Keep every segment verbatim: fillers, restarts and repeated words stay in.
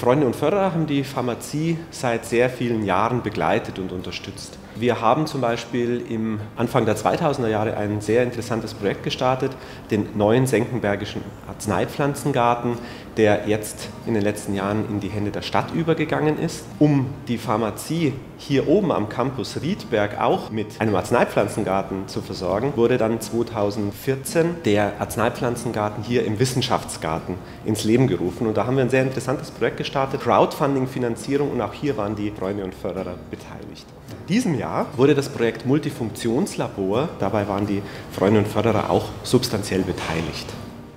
Freunde und Förderer haben die Pharmazie seit sehr vielen Jahren begleitet und unterstützt. Wir haben zum Beispiel im Anfang der zweitausender Jahre ein sehr interessantes Projekt gestartet, den neuen Senckenbergischen Arzneipflanzengarten, der jetzt in den letzten Jahren in die Hände der Stadt übergegangen ist. Um die Pharmazie hier oben am Campus Riedberg auch mit einem Arzneipflanzengarten zu versorgen, wurde dann zweitausendvierzehn der Arzneipflanzengarten hier im Wissenschaftsgarten ins Leben gerufen. Und da haben wir ein sehr interessantes Projekt gestartet, Crowdfunding-Finanzierung, und auch hier waren die Freunde und Förderer beteiligt. In diesem Jahr wurde das Projekt Multifunktionslabor, dabei waren die Freunde und Förderer auch substanziell beteiligt.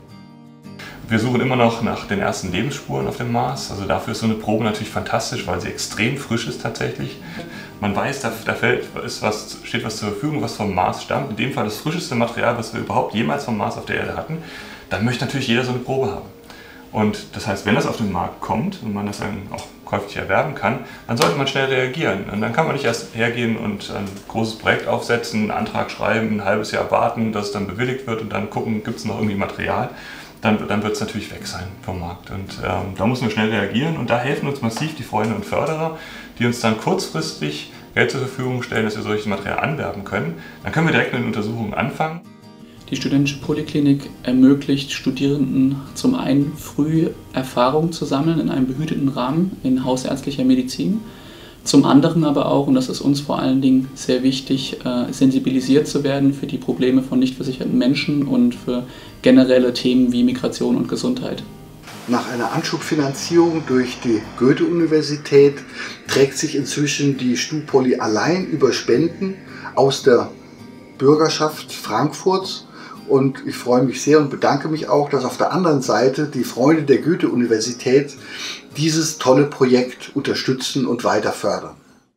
Wir suchen immer noch nach den ersten Lebensspuren auf dem Mars. Also dafür ist so eine Probe natürlich fantastisch, weil sie extrem frisch ist tatsächlich. Man weiß, da, da fällt, ist was, steht was zur Verfügung, was vom Mars stammt. In dem Fall das frischeste Material, was wir überhaupt jemals vom Mars auf der Erde hatten. Dann möchte natürlich jeder so eine Probe haben. Und das heißt, wenn das auf den Markt kommt und man das dann auch käuflich erwerben kann, dann sollte man schnell reagieren. Und dann kann man nicht erst hergehen und ein großes Projekt aufsetzen, einen Antrag schreiben, ein halbes Jahr warten, dass es dann bewilligt wird und dann gucken, gibt es noch irgendwie Material. Dann, dann wird es natürlich weg sein vom Markt. Und ähm, da müssen wir schnell reagieren. Und da helfen uns massiv die Freunde und Förderer, die uns dann kurzfristig Geld zur Verfügung stellen, dass wir solches Material anwerben können. Dann können wir direkt mit den Untersuchungen anfangen. Die Studentische Poliklinik ermöglicht Studierenden zum einen früh Erfahrung zu sammeln in einem behüteten Rahmen in hausärztlicher Medizin, zum anderen aber auch, und das ist uns vor allen Dingen sehr wichtig, sensibilisiert zu werden für die Probleme von nicht versicherten Menschen und für generelle Themen wie Migration und Gesundheit. Nach einer Anschubfinanzierung durch die Goethe-Universität trägt sich inzwischen die StuPoly allein über Spenden aus der Bürgerschaft Frankfurts. Und ich freue mich sehr und bedanke mich auch, dass auf der anderen Seite die Freunde der Goethe-Universität dieses tolle Projekt unterstützen und weiter fördern.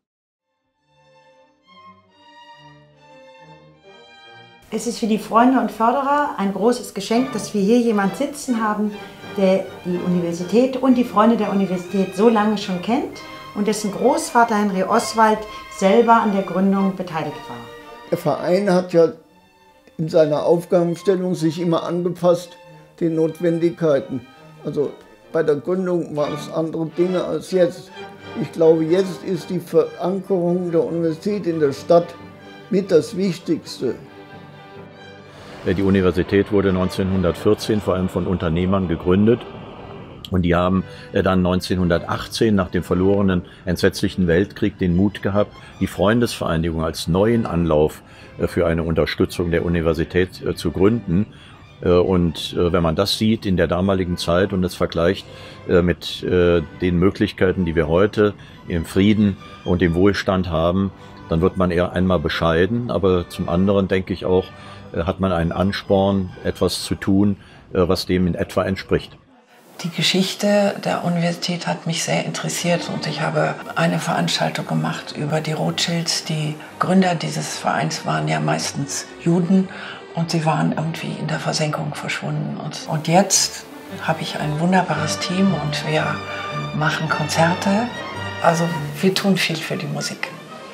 Es ist für die Freunde und Förderer ein großes Geschenk, dass wir hier jemanden sitzen haben, der die Universität und die Freunde der Universität so lange schon kennt und dessen Großvater Henry Oswald selber an der Gründung beteiligt war. Der Verein hat ja in seiner Aufgabenstellung sich immer angepasst den Notwendigkeiten. Also bei der Gründung waren es andere Dinge als jetzt. Ich glaube, jetzt ist die Verankerung der Universität in der Stadt mit das Wichtigste. Die Universität wurde neunzehnhundertvierzehn vor allem von Unternehmern gegründet. Und die haben dann neunzehnhundertachtzehn nach dem verlorenen entsetzlichen Weltkrieg den Mut gehabt, die Freundesvereinigung als neuen Anlauf für eine Unterstützung der Universität zu gründen. Und wenn man das sieht in der damaligen Zeit und es vergleicht mit den Möglichkeiten, die wir heute im Frieden und im Wohlstand haben, dann wird man eher einmal bescheiden. Aber zum anderen denke ich auch, hat man einen Ansporn, etwas zu tun, was dem in etwa entspricht. Die Geschichte der Universität hat mich sehr interessiert und ich habe eine Veranstaltung gemacht über die Rothschilds. Die Gründer dieses Vereins waren ja meistens Juden und sie waren irgendwie in der Versenkung verschwunden. Und, und jetzt habe ich ein wunderbares Team und wir machen Konzerte. Also wir tun viel für die Musik.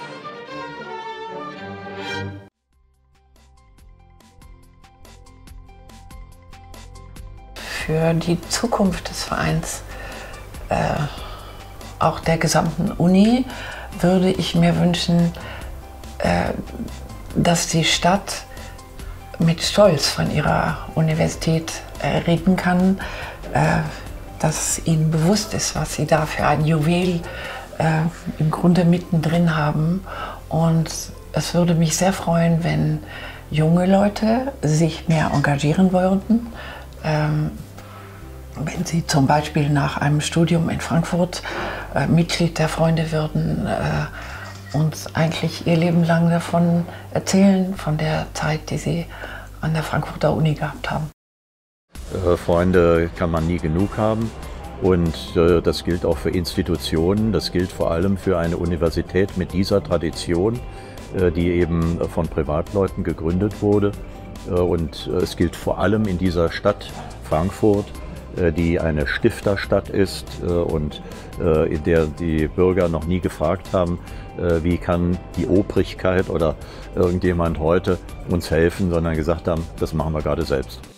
Für die Zukunft des Vereins, äh, auch der gesamten Uni, würde ich mir wünschen, äh, dass die Stadt mit Stolz von ihrer Universität äh, reden kann, äh, dass ihnen bewusst ist, was sie da für ein Juwel äh, im Grunde mittendrin haben. Und es würde mich sehr freuen, wenn junge Leute sich mehr engagieren würden. Ähm, Wenn Sie zum Beispiel nach einem Studium in Frankfurt äh, Mitglied der Freunde würden, äh, uns eigentlich ihr Leben lang davon erzählen, von der Zeit, die Sie an der Frankfurter Uni gehabt haben. Äh, Freunde kann man nie genug haben und äh, das gilt auch für Institutionen, das gilt vor allem für eine Universität mit dieser Tradition, äh, die eben von Privatleuten gegründet wurde. Äh, und äh, es gilt vor allem in dieser Stadt Frankfurt, die eine Stifterstadt ist und in der die Bürger noch nie gefragt haben, wie kann die Obrigkeit oder irgendjemand heute uns helfen, sondern gesagt haben, das machen wir gerade selbst.